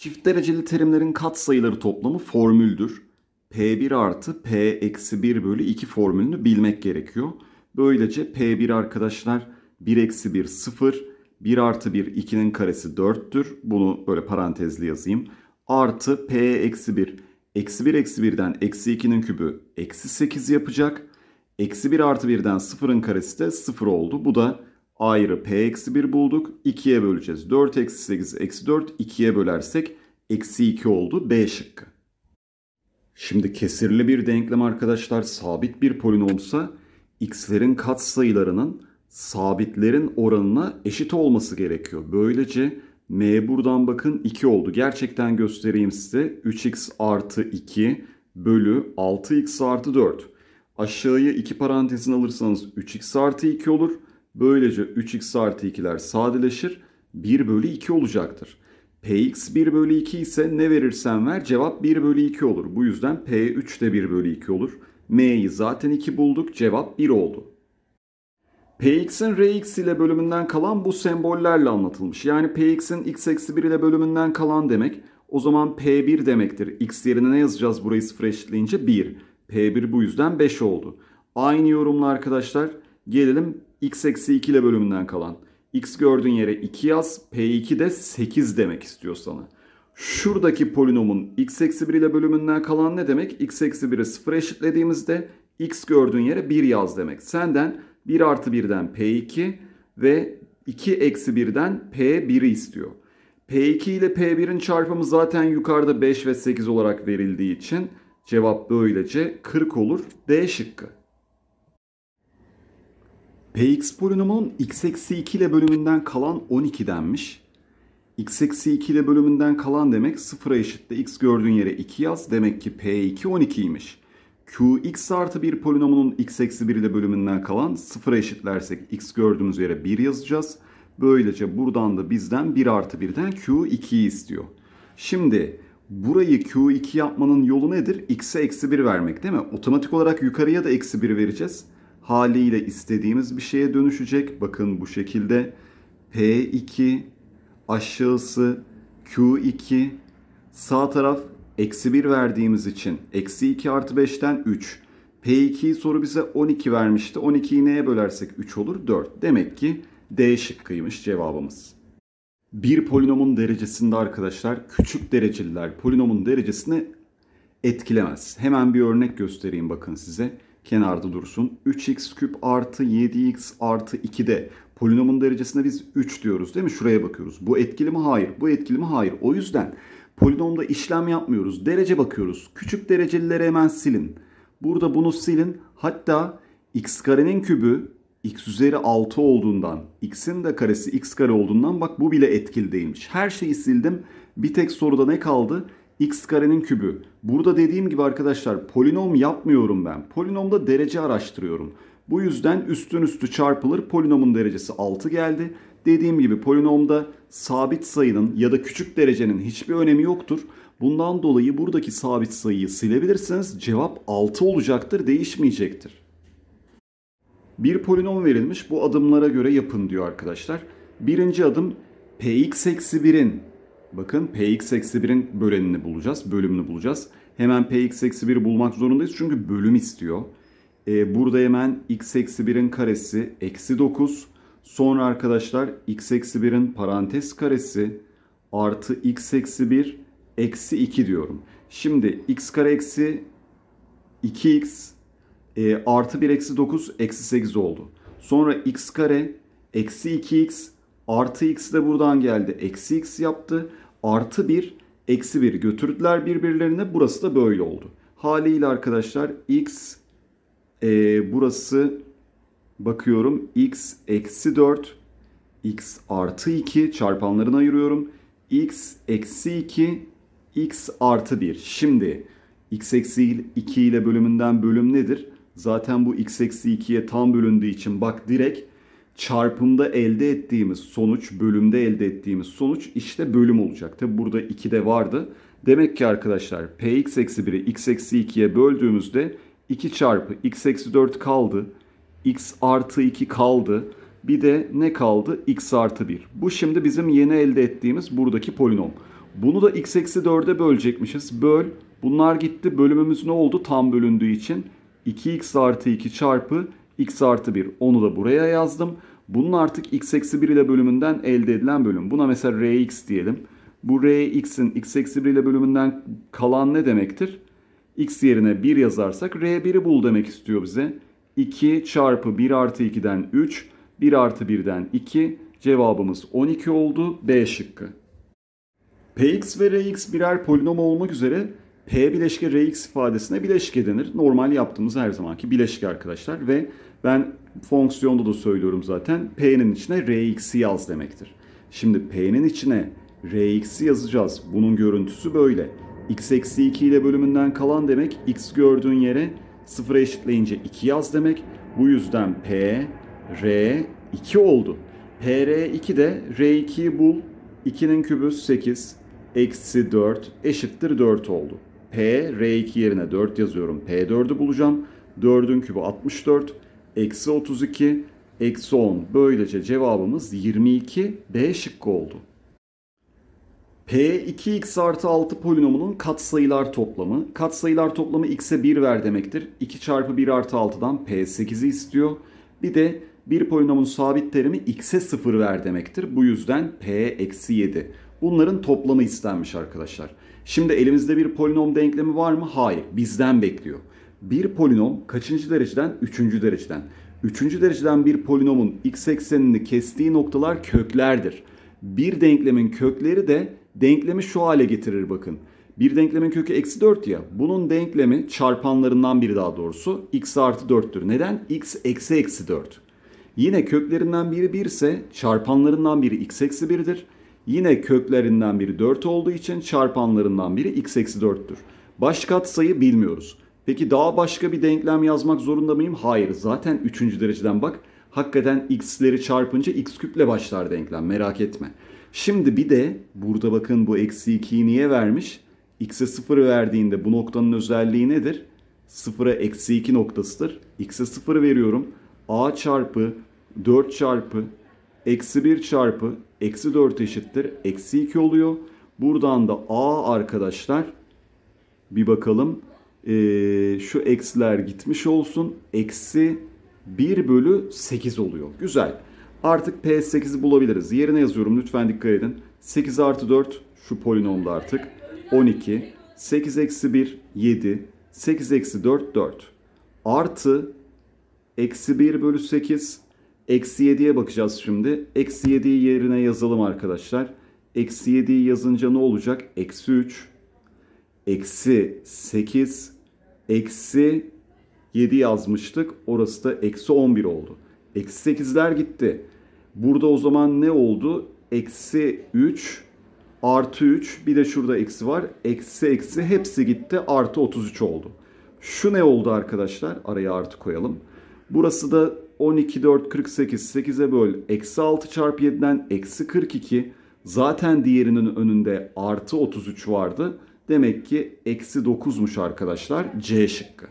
Çift dereceli terimlerin katsayıları toplamı formüldür. P1 artı P eksi 1 bölü 2 formülünü bilmek gerekiyor. Böylece P1 arkadaşlar 1 eksi 1 0, 1 artı 1 2'nin karesi 4'tür. Bunu böyle parantezli yazayım. Artı P eksi 1. Eksi 1 eksi 1'den eksi 2'nin kübü eksi 8 yapacak. Eksi 1 artı 1'den 0'ın karesi de 0 oldu. Bu da ayrı P eksi 1 bulduk. 2'ye böleceğiz. 4 eksi 8 eksi 4 2'ye bölersek eksi 2 oldu. B şıkkı. Şimdi kesirli bir denklem arkadaşlar sabit bir polinomsa x'lerin katsayılarının sabitlerin oranına eşit olması gerekiyor. Böylece m buradan bakın 2 oldu. Gerçekten göstereyim size. 3x artı 2 bölü 6x artı 4. Aşağıya 2 parantezin alırsanız 3x artı 2 olur. Böylece 3x artı 2'ler sadeleşir. 1 bölü 2 olacaktır. Px 1 bölü 2 ise ne verirsen ver cevap 1 bölü 2 olur. Bu yüzden P3 de 1 bölü 2 olur. M'yi zaten 2 bulduk. Cevap 1 oldu. Px'in Rx ile bölümünden kalan bu sembollerle anlatılmış. Yani Px'in x eksi 1 ile bölümünden kalan demek. O zaman P1 demektir. X yerine ne yazacağız burayı sıfıra eşitleyince? 1. P1 bu yüzden 5 oldu. Aynı yorumla arkadaşlar gelelim x eksi 2 ile bölümünden kalan. X gördüğün yere 2 yaz. P2 de 8 demek istiyor sana. Şuradaki polinomun x eksi 1 ile bölümünden kalan ne demek? X eksi 1'i 0'a eşitlediğimizde x gördüğün yere 1 yaz demek. Senden 1 artı 1'den P2 ve 2 eksi 1'den P1'i istiyor. P2 ile P1'in çarpımı zaten yukarıda 5 ve 8 olarak verildiği için cevap böylece 40 olur. D şıkkı. Px polinomunun x eksi 2 ile bölümünden kalan 12 denmiş. X eksi 2 ile bölümünden kalan demek 0'a eşitle x gördüğün yere 2 yaz. Demek ki P2 12'ymiş. Qx artı 1 polinomunun x eksi 1 ile bölümünden kalan 0'a eşitlersek x gördüğümüz yere 1 yazacağız. Böylece buradan da bizden 1 artı 1'den Q2'yi istiyor. Şimdi burayı Q2 yapmanın yolu nedir? X'e eksi 1 vermek değil mi? Otomatik olarak yukarıya da eksi 1 vereceğiz. Haliyle istediğimiz bir şeye dönüşecek. Bakın bu şekilde P2 aşağısı Q2 sağ taraf eksi 1 verdiğimiz için eksi 2 artı 5'ten 3. P2'yi soru bize 12 vermişti. 12'yi neye bölersek 3 olur? 4. Demek ki D şıkkıymış cevabımız. Bir polinomun derecesinde arkadaşlar küçük dereceliler polinomun derecesini etkilemez. Hemen bir örnek göstereyim bakın size. Kenarda dursun. 3x küp artı 7x artı 2'de polinomun derecesine biz 3 diyoruz değil mi? Şuraya bakıyoruz. Bu etkili mi? Hayır. Bu etkili mi? Hayır. O yüzden polinomda işlem yapmıyoruz. Derece bakıyoruz. Küçük derecelileri hemen silin. Burada bunu silin. Hatta x karenin kübü x üzeri 6 olduğundan, x'in de karesi x kare olduğundan bak bu bile etkili değilmiş. Her şeyi sildim. Bir tek soruda ne kaldı? X karenin kübü. Burada dediğim gibi arkadaşlar polinom yapmıyorum ben. Polinomda derece araştırıyorum. Bu yüzden üstün üstü çarpılır. Polinomun derecesi 6 geldi. Dediğim gibi polinomda sabit sayının ya da küçük derecenin hiçbir önemi yoktur. Bundan dolayı buradaki sabit sayıyı silebilirsiniz. Cevap 6 olacaktır, değişmeyecektir. Bir polinom verilmiş. Bu adımlara göre yapın diyor arkadaşlar. Birinci adım Px eksi 1'in bakın Px eksi 1'in bölenini bulacağız. Bölümünü bulacağız. Hemen Px eksi 1'i bulmak zorundayız. Çünkü bölüm istiyor. Burada hemen x eksi 1'in karesi eksi 9. Sonra arkadaşlar x eksi 1'in parantez karesi artı x eksi 1 eksi 2 diyorum. Şimdi x kare eksi 2x artı 1 eksi 9 eksi 8 oldu. Sonra x kare eksi 2x artı x de buradan geldi. Eksi x yaptı. Artı 1 eksi 1 götürdüler birbirlerine. Burası da böyle oldu. Haliyle arkadaşlar x burası bakıyorum x eksi 4 x artı 2 çarpanlarını ayırıyorum. X eksi 2 x artı 1. Şimdi x eksi 2 ile bölümünden bölüm nedir? Zaten bu x eksi 2'ye tam bölündüğü için bak direkt çarpımda elde ettiğimiz sonuç, bölümde elde ettiğimiz sonuç işte bölüm olacak. Tabi burada 2 de vardı. Demek ki arkadaşlar px eksi 1'i x eksi 2'ye böldüğümüzde 2 çarpı x eksi 4 kaldı. X artı 2 kaldı. Bir de ne kaldı? X artı 1. Bu şimdi bizim yeni elde ettiğimiz buradaki polinom. Bunu da x eksi 4'e bölecekmişiz. Böl. Bunlar gitti. Bölümümüz ne oldu? Tam bölündüğü için 2x artı 2 çarpı x artı 1. Onu da buraya yazdım. Bunun artık x eksi 1 ile bölümünden elde edilen bölüm. Buna mesela rx diyelim. Bu rx'in x eksi 1 ile bölümünden kalan ne demektir? X yerine 1 yazarsak R1'i bul demek istiyor bize. 2 çarpı 1 artı 2'den 3, 1 artı 1'den 2. Cevabımız 12 oldu. B şıkkı. Px ve Rx birer polinom olmak üzere P bileşke Rx ifadesine bileşke denir. Normal yaptığımız her zamanki bileşke arkadaşlar. Ve ben fonksiyonda da söylüyorum zaten. P'nin içine Rx'i yaz demektir. Şimdi P'nin içine Rx'i yazacağız. Bunun görüntüsü böyle. X eksi 2 ile bölümünden kalan demek. X gördüğün yere sıfıra eşitleyince 2 yaz demek. Bu yüzden P, R, 2 oldu. P, R, 2 de R2'yi bul. 2'nin kübü 8. Eksi 4 eşittir 4 oldu. P, R2 yerine 4 yazıyorum. P4'ü bulacağım. 4'ün kübü 64. Eksi 32. Eksi 10. Böylece cevabımız 22. B şıkkı oldu. P 2x artı 6 polinomunun katsayılar toplamı. Katsayılar toplamı x'e 1 ver demektir. 2 çarpı 1 artı 6'dan P8'i istiyor. Bir de bir polinomun sabit terimi x'e 0 ver demektir. Bu yüzden P eksi 7. Bunların toplamı istenmiş arkadaşlar. Şimdi elimizde bir polinom denklemi var mı? Hayır. Bizden bekliyor. Bir polinom kaçıncı dereceden? Üçüncü dereceden. Üçüncü dereceden bir polinomun x eksenini kestiği noktalar köklerdir. Bir denklemin kökleri de denklemi şu hale getirir bakın. Bir denklemin kökü eksi 4 ya. Bunun denklemi çarpanlarından biri daha doğrusu x artı 4'tür. Neden? X eksi eksi 4. Yine köklerinden biri 1 ise çarpanlarından biri x eksi 1'dir. Yine köklerinden biri 4 olduğu için çarpanlarından biri x eksi 4'tür. Baş katsayı bilmiyoruz. Peki daha başka bir denklem yazmak zorunda mıyım? Hayır. Zaten 3. dereceden bak. Hakikaten x'leri çarpınca x küple başlar denklem. Merak etme. Şimdi bir de burada bakın bu eksi 2'yi niye vermiş? X'e 0 verdiğinde bu noktanın özelliği nedir? 0'a eksi 2 noktasıdır. X'e 0 veriyorum. A çarpı 4 çarpı eksi 1 çarpı eksi 4 eşittir. Eksi 2 oluyor. Buradan da A arkadaşlar bir bakalım. Şu eksiler gitmiş olsun. Eksi 1 bölü 8 oluyor. Güzel. Artık P8'i bulabiliriz. Yerine yazıyorum. Lütfen dikkat edin. 8 artı 4 şu polinomda artık. 12. 8 eksi 1 7. 8 eksi 4 4. Artı eksi 1 bölü 8. Eksi 7'ye bakacağız şimdi. Eksi 7'yi yerine yazalım arkadaşlar. Eksi 7'yi yazınca ne olacak? Eksi 3. Eksi 8. Eksi 7 yazmıştık. Orası da eksi 11 oldu. Eksi 8'ler gitti. Burada o zaman ne oldu? Eksi 3 artı 3 bir de şurada eksi var. Eksi eksi hepsi gitti. Artı 33 oldu. Şu ne oldu arkadaşlar? Araya artı koyalım. Burası da 12, 4, 48. 8'e böl. Eksi 6 çarpı 7'den eksi 42. Zaten diğerinin önünde artı 33 vardı. Demek ki eksi 9'muş arkadaşlar. C şıkkı.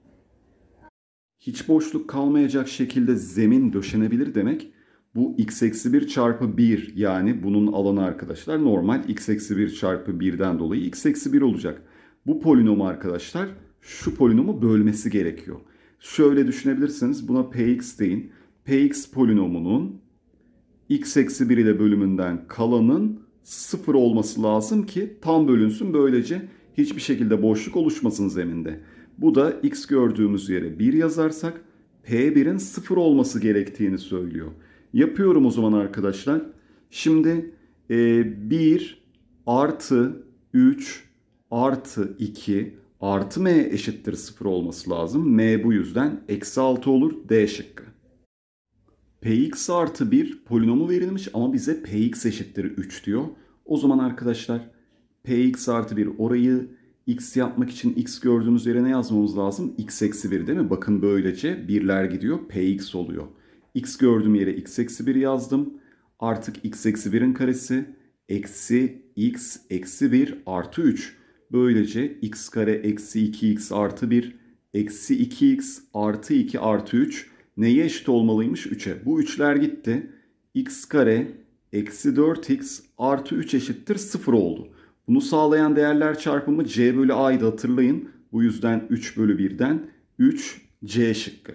Hiç boşluk kalmayacak şekilde zemin döşenebilir demek. Bu x eksi 1 çarpı 1 yani bunun alanı arkadaşlar normal x eksi 1 çarpı 1'den dolayı x eksi 1 olacak. Bu polinomu arkadaşlar şu polinomu bölmesi gerekiyor. Şöyle düşünebilirsiniz, buna px deyin. Px polinomunun x eksi 1 ile bölümünden kalanın 0 olması lazım ki tam bölünsün, böylece hiçbir şekilde boşluk oluşmasın zeminde. Bu da x gördüğümüz yere 1 yazarsak P1'in 0 olması gerektiğini söylüyor. Yapıyorum o zaman arkadaşlar. Şimdi 1 artı 3 artı 2 artı m eşittir 0 olması lazım. M bu yüzden eksi 6 olur. D şıkkı. Px artı 1 polinomu verilmiş ama bize Px eşittir 3 diyor. O zaman arkadaşlar Px artı 1 orayı x yapmak için x gördüğümüz yere ne yazmamız lazım? X eksi 1 değil mi? Bakın böylece birler gidiyor. Px oluyor. X gördüğüm yere x eksi 1 yazdım. Artık x eksi 1'in karesi eksi x eksi 1 artı 3. Böylece x kare eksi 2x artı 1 eksi 2x artı 2 artı 3 neye eşit olmalıymış? 3'e. Bu 3'ler gitti. X kare eksi 4x artı 3 eşittir 0 oldu. Bunu sağlayan değerler çarpımı C bölü A'ydı, hatırlayın. Bu yüzden 3 bölü 1'den 3 C şıkkı.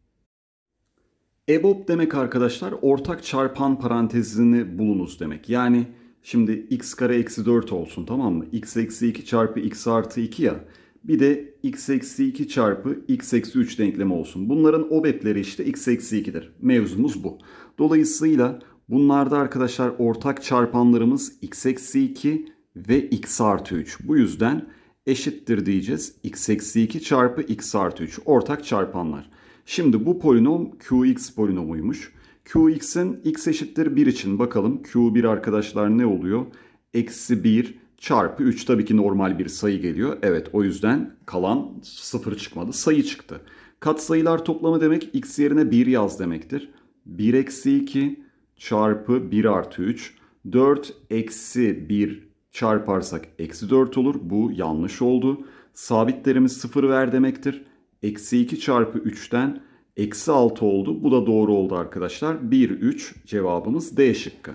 EBOB demek arkadaşlar ortak çarpan parantezini bulunuz demek. Yani şimdi x kare eksi 4 olsun, tamam mı? X eksi 2 çarpı x artı 2 ya. Bir de x eksi 2 çarpı x eksi 3 denklemi olsun. Bunların OBEP'leri işte x eksi 2'dir. Mevzumuz bu. Dolayısıyla bunlarda arkadaşlar ortak çarpanlarımız x eksi 2 ve x artı 3. Bu yüzden eşittir diyeceğiz. X eksi 2 çarpı x artı 3 ortak çarpanlar. Şimdi bu polinom Qx polinomuymuş. Qx'in x eşittir 1 için bakalım. Q1 arkadaşlar ne oluyor? Eksi 1 çarpı 3, tabii ki normal bir sayı geliyor. Evet, o yüzden kalan 0 çıkmadı. Sayı çıktı. Katsayılar toplamı demek x yerine 1 yaz demektir. 1 eksi 2 çarpı 1 artı 3. 4 eksi 1 çarparsak eksi 4 olur. Bu yanlış oldu. Sabitlerimiz 0 ver demektir. Eksi 2 çarpı 3'ten eksi 6 oldu. Bu da doğru oldu arkadaşlar. 1, 3 cevabımız D şıkkı.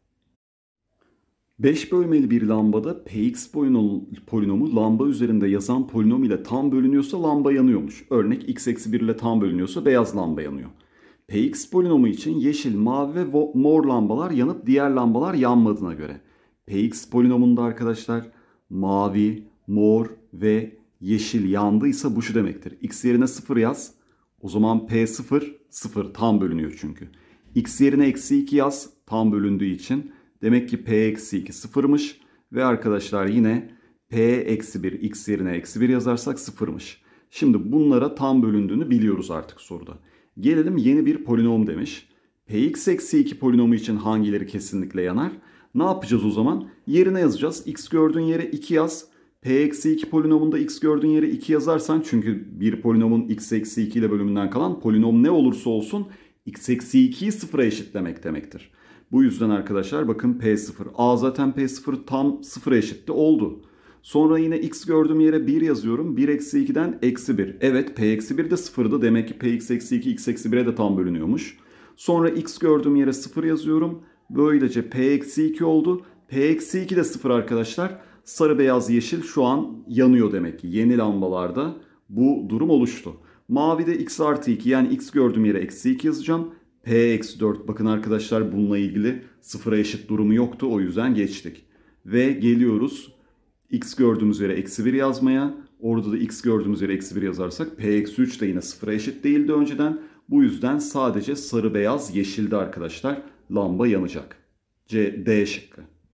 5 bölmeli bir lambada Px polinomu lamba üzerinde yazan polinom ile tam bölünüyorsa lamba yanıyormuş. Örnek x eksi 1 ile tam bölünüyorsa beyaz lamba yanıyor. Px polinomu için yeşil, mavi ve mor lambalar yanıp diğer lambalar yanmadığına göre Px polinomunda arkadaşlar mavi, mor ve yeşil yandıysa bu şu demektir. X yerine 0 yaz. O zaman P0 0 tam bölünüyor çünkü. X yerine eksi 2 yaz tam bölündüğü için. Demek ki P eksi 2 sıfırmış. Ve arkadaşlar yine P eksi 1 x yerine eksi 1 yazarsak sıfırmış. Şimdi bunlara tam bölündüğünü biliyoruz artık soruda. Gelelim yeni bir polinom demiş. Px eksi 2 polinomu için hangileri kesinlikle yanar? Ne yapacağız o zaman? Yerine yazacağız. X gördüğün yere 2 yaz. P eksi 2 polinomunda x gördüğün yere 2 yazarsan, çünkü bir polinomun x eksi 2 ile bölümünden kalan polinom ne olursa olsun x eksi 2'yi sıfıra eşitlemek demektir. Bu yüzden arkadaşlar bakın P0. Zaten P0 tam sıfıra eşitti, oldu. Sonra yine x gördüğüm yere 1 yazıyorum. 1 eksi 2'den eksi 1. Evet, P eksi 1 de sıfırdı. Demek ki Px eksi 2 x eksi 1'e de tam bölünüyormuş. Sonra x gördüğüm yere 0 yazıyorum. Böylece P eksi 2 oldu. P eksi 2 de 0 arkadaşlar. Sarı, beyaz, yeşil şu an yanıyor demek ki. Yeni lambalarda bu durum oluştu. Mavide x artı 2, yani x gördüğüm yere eksi 2 yazacağım. P eksi 4, bakın arkadaşlar bununla ilgili sıfıra eşit durumu yoktu, o yüzden geçtik. Ve geliyoruz x gördüğümüz yere eksi 1 yazmaya. Orada da x gördüğümüz yere eksi 1 yazarsak P eksi 3 de yine sıfıra eşit değildi önceden. Bu yüzden sadece sarı, beyaz, yeşilde arkadaşlar lamba yanacak. D şıkkı.